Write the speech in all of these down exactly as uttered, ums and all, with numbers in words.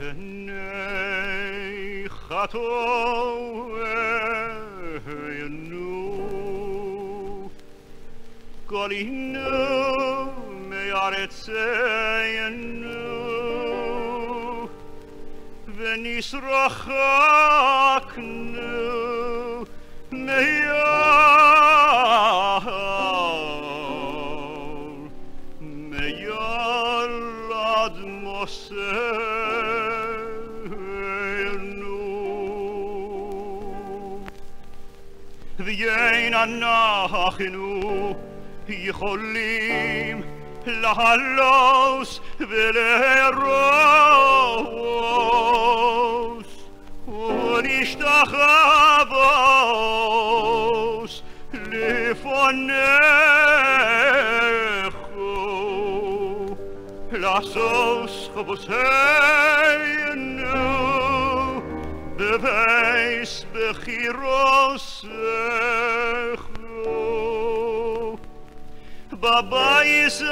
Umipnei Chatoeinu Golinu me'aretzeinu V'nisrachaknu me'yal me'yal ad Moseinu V'yein anachinu יכולים להלוס ולרוס ונשתחווס לפניך לעשוס חבוסנו בבייס בחירוסך בבייס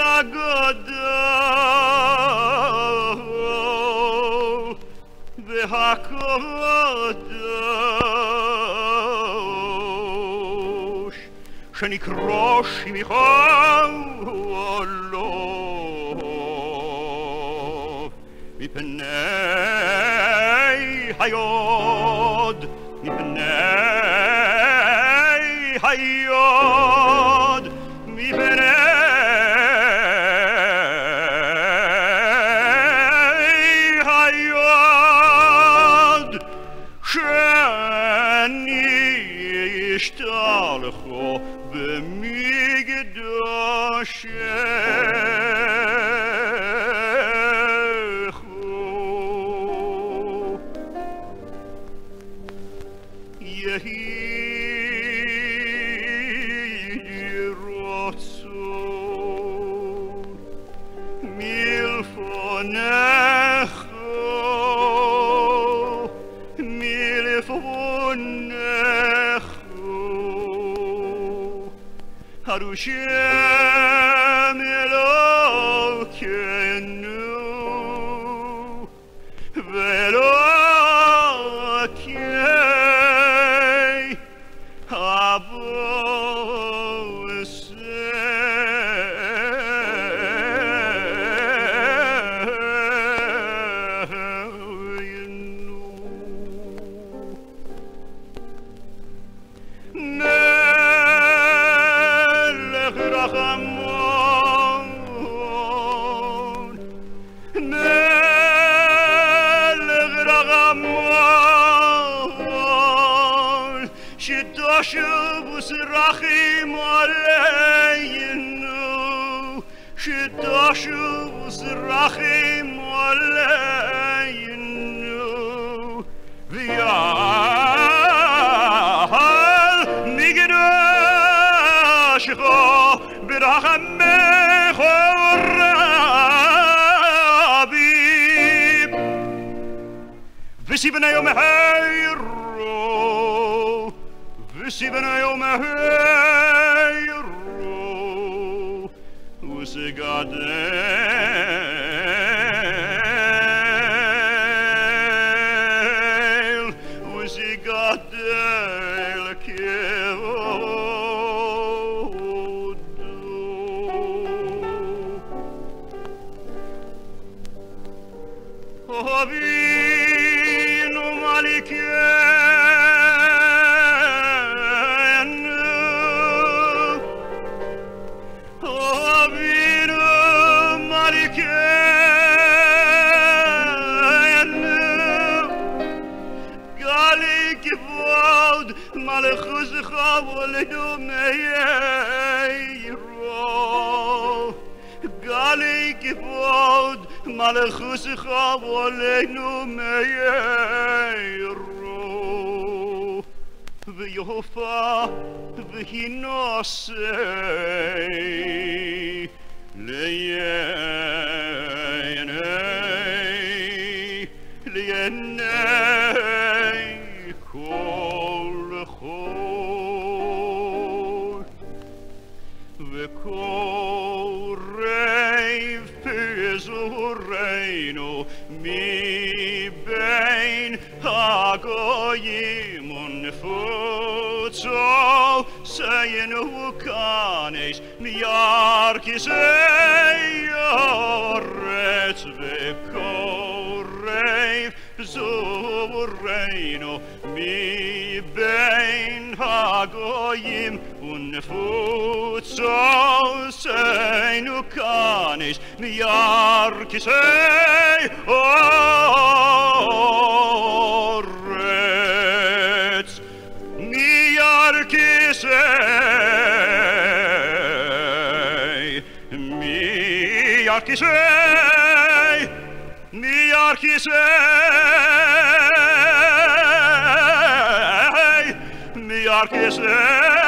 הגדול והקדוש שנקרא שמך עולו מפני היוד מפני היוד מפני ישתלחו במקדשך יהי רצון מלפונך מלפונך Harushem Elokeinu Velokei Avo Shubus Rachim Aleinu Shubus Rachim Aleinu V'yal Migdashcho B'rachamecho Rabbi V'sivnei Yom Hayru V'sivnei Yom Hayru U'zigadel U'zigadel kevodu Avinu Malikeinu Avinu Malikeinu Gali kivod Malchuzecha Voledu Meiro Gali kivod Malchuzecha Voledu Meiro V'yofa v'hinosei Leyenei Leyenei kol chol V'kol reiv pezureinu mi hagoyim unfutzo seinu kanesh miyarkisei yoretz v'korev zureinu mi bein hagoyim unfutzo seinu kanesh miyarkisei oretz miyarkisei miyarkisei miyarkisei miyarkisei